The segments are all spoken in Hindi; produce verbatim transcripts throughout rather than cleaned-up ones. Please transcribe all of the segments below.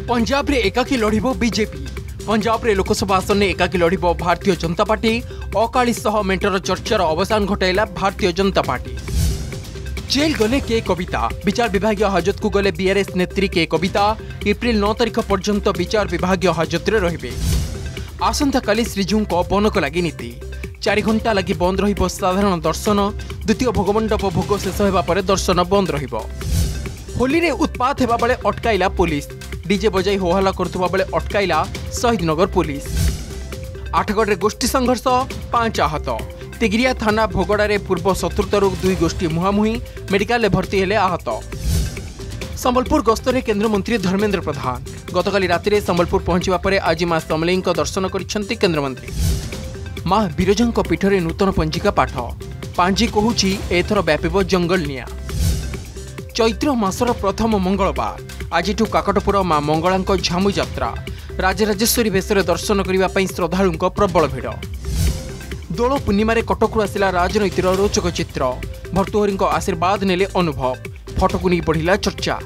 पंजाब रे एकाकी लड़िबो बीजेपी। पंजाब रे लोकसभा आसन में एकाकी लड़िबो भारतीय जनता पार्टी। अकाली सह मेंटर चर्चार अवसान घटाइला भारतीय जनता पार्टी। जेल गले के कविता। विचार विभाग हाजत को गले बीआरएस नेत्री के कविता। एप्रिल नौ तारिख पर्यंत विचार विभाग हाजत रे रहिबे। आसंता काली श्रीजू बनक लगी नीति। चार घंटा लगी बंद रहिबो साधारण दर्शन। द्वितीय भोगमंडप भोग शेष होगा पर दर्शन बंद रहिबो। होली रे उत्पात हेबा बेले अटकाइला पुलिस। डीजे बजाई होहल्ला करथुबा बेले अटकाइला शहीदनगर पुलिस। आठगढ़ गोष्ठी संघर्ष, पांच आहत। तिगिरिया थाना भोगड़ा पूर्व शत्रुतारू दुई गोष्ठी मुहांमुही। मेडिकल में भर्ती हेले आहत। संबलपुर गस्तरे केन्द्रमंत्री धर्मेन्द्र प्रधान गतकाली राति संबलपुर पहुंचवा पर आज मां समलेई दर्शन करिसेंति केन्द्रमंत्री। मां बिरजा पीठरे नूतन पंजिका पाठ। पांजी कहूची एथर व्यापिब जंगल निया। चैत्र मासर प्रथम मंगलवार आज काकटपुर मां मंगला झामु यात्रा। राजराजेश्वरी भेषरे दर्शन करने श्रद्धालुओं प्रबल भिड़। दोल पूर्णिमा कटकू आसला राजनैतिर रोचक चित्र। भर्तृहरि आशीर्वाद नेले अनुभव। फटोक नहीं बढ़िला चर्चा।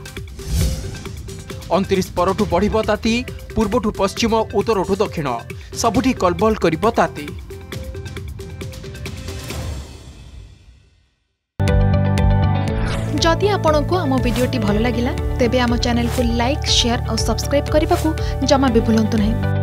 अणतीस परठू बढ़िब ताती। पूर्वठू पश्चिम, उत्तरठू दक्षिण सबुठी कलबल करिब ताती। जदि आपंक आम भिडी भल लगा तेब आम चैनल को लाइक, शेयर और सब्सक्राइब करने को जमा भी भूलु नहीं।